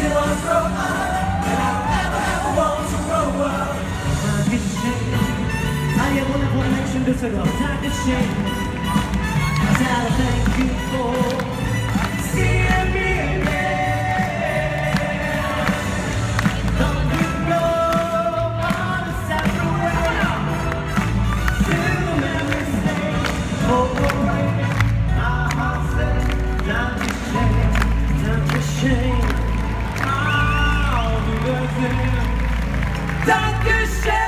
till I grow up, and I don't ever want to grow up. Dankeschön, all you wonderful Menschen Düsseldorf, Dankeschön. Tell thank you for seeing me again. Don't you know on a separate way to the memory state? Oh, my heart says Dankeschön, Dankeschön. Auf Wiedersehen, Dankeschön.